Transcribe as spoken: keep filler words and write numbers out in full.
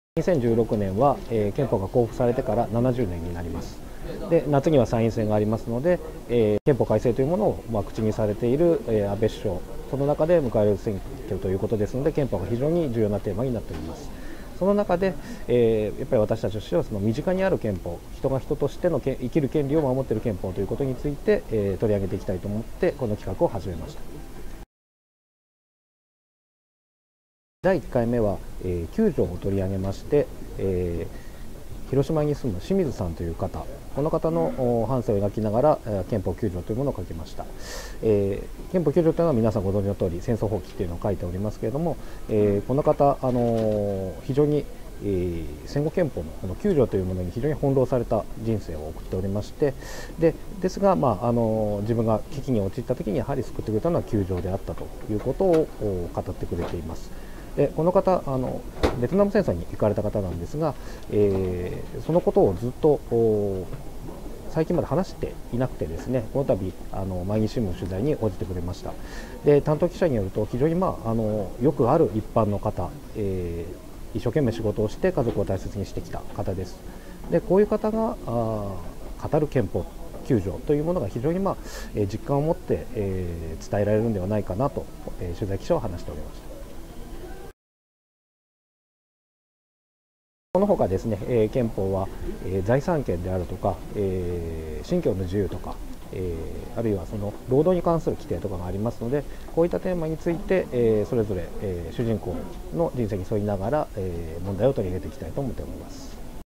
にせんじゅうろくねんは、えー、憲法が公布されてからななじゅうねんになります。で夏には参院選がありますので、えー、憲法改正というものを、まあ、口にされている、えー、安倍首相、その中で迎えられる選挙ということですので、憲法が非常に重要なテーマになっております。その中で、えー、やっぱり私たちとしてはその身近にある憲法、人が人としての生きる権利を守っている憲法ということについて、えー、取り上げていきたいと思ってこの企画を始めました。だいいっかいめは、えー、きゅう条を取り上げまして、えー、広島に住む清水さんという方、この方の半生を描きながら、えー、憲法きゅう条というものを書きました。えー、憲法きゅう条というのは皆さんご存知の通り戦争放棄というのを書いておりますけれども、えー、この方、あのー、非常にえー、戦後憲法のこのきゅう条というものに非常に翻弄された人生を送っておりまして、でですが、まあ、あの自分が危機に陥った時にやはり救ってくれたのはきゅう条であったということを語ってくれています。でこの方あのベトナム戦争に行かれた方なんですが、えー、そのことをずっと最近まで話していなくてですね、この度あの毎日新聞の取材に応じてくれました。で担当記者によると非常に、まあ、あのよくある一般の方、えー一生懸命仕事をして家族を大切にしてきた方です。でこういう方があ語る憲法きゅう条というものが非常に、まあえー、実感を持って、えー、伝えられるのではないかなと、えー、取材記者は話しておりました。このほかですね、えー、憲法は、えー、財産権であるとか、えー、信教の自由とか、えー、あるいはその労働に関する規定とかがありますので、こういったテーマについて、えー、それぞれ、えー、主人公の人生に沿いながら、えー、問題を取り上げていきたいと思っております。